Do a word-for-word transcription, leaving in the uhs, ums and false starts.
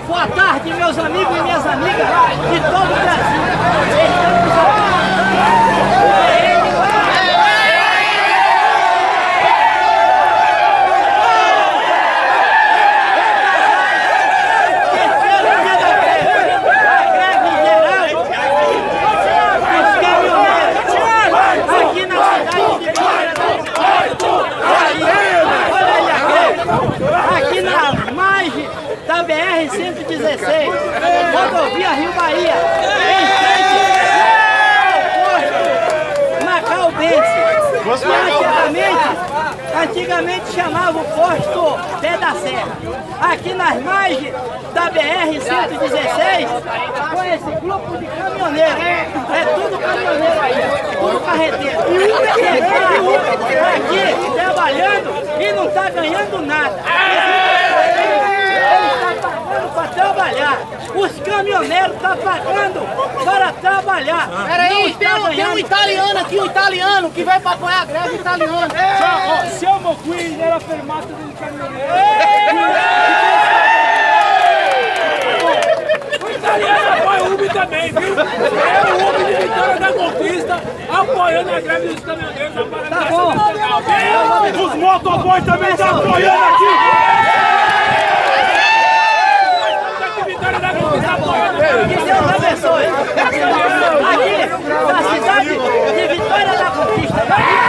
Boa tarde, meus amigos e minhas amigas de todo o Brasil. Estamos aqui. Aqui na margem da B R cento e dezesseis, rodovia Rio Bahia, em frente ao posto Macaubense. Antigamente, antigamente chamava o posto Pé da Serra. Aqui nas margens da B R cento e dezesseis, com esse grupo de caminhoneiros, é tudo caminhoneiro aí, tudo carreteiro. Aqui trabalhando e não está ganhando nada. Ele está pagando para trabalhar. Os caminhoneiros estão pagando para trabalhar. Peraí, tem, um, tem um italiano aqui, um italiano que veio para apoiar a greve italiana. Siamo qui nella fermata del camionero. O italiano apoia o Uber também, viu? É o Uber de Vitória da Conquista apoiando a greve dos caminhoneiros. Tá bom. Os motoboys também estão apoiando aqui. Vitória da Conquista apoiando. Que Deus abençoe. Aqui, na cidade de Vitória da Conquista.